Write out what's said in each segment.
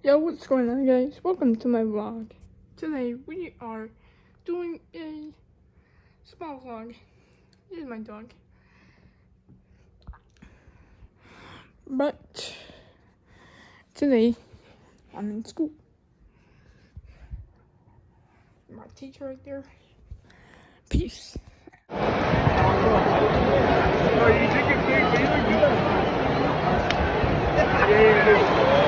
Yo, what's going on, guys? Welcome to my vlog. Today we are doing a small vlog. This is my dog. But today I'm in school. My teacher right there. Peace. Oh, you think it's big, but you look good. Yeah.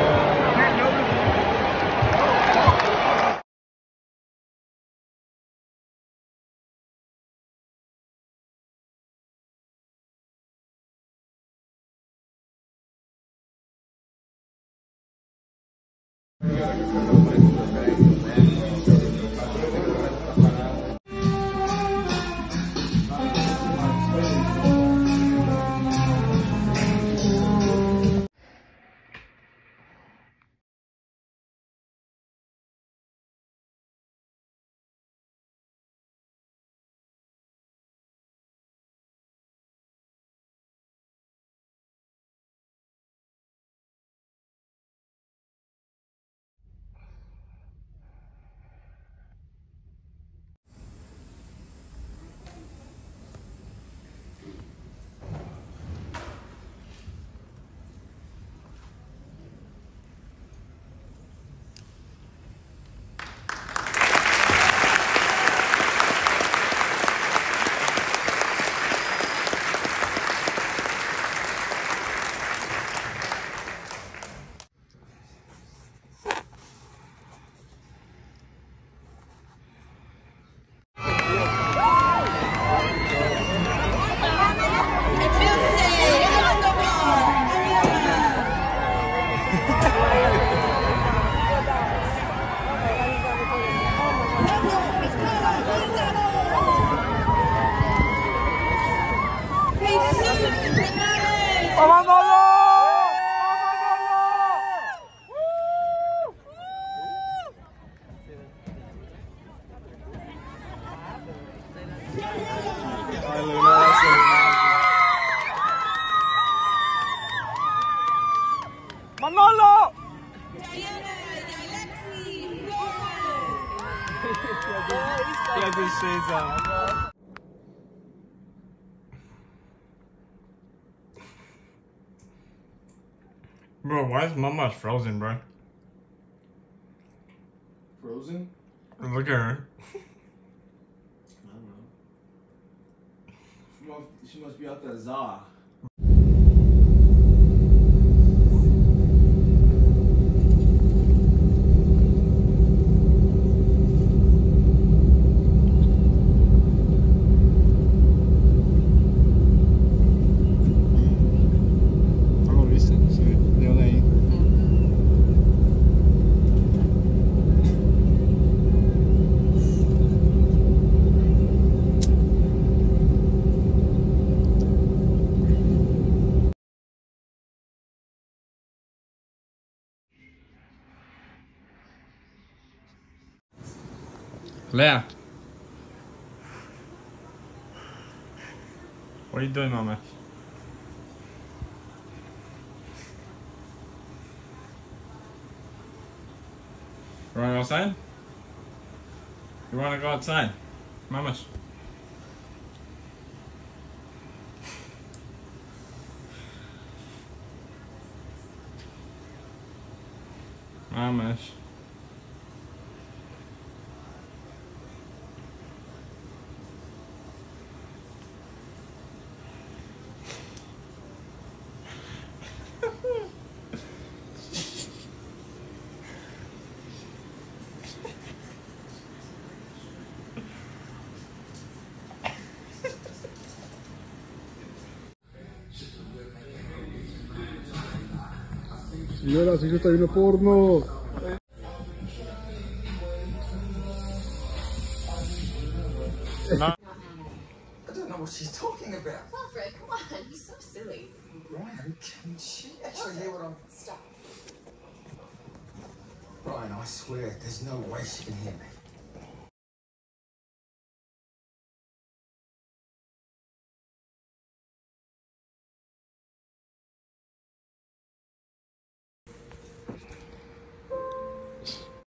Manolo! Bro, why is Mama's frozen, bro? Frozen? Look at her. I don't know. She must be out there, Zah. Leah. What are you doing, Mama? You wanna go outside? You wanna go outside? Mamas. Mamas. Signora, si sta in porno! No. I don't know what she's talking about. Alfred, come on, he's so silly. Ryan, can she actually hear what I'm... Stop. Ryan, I swear, there's no way she can hear me.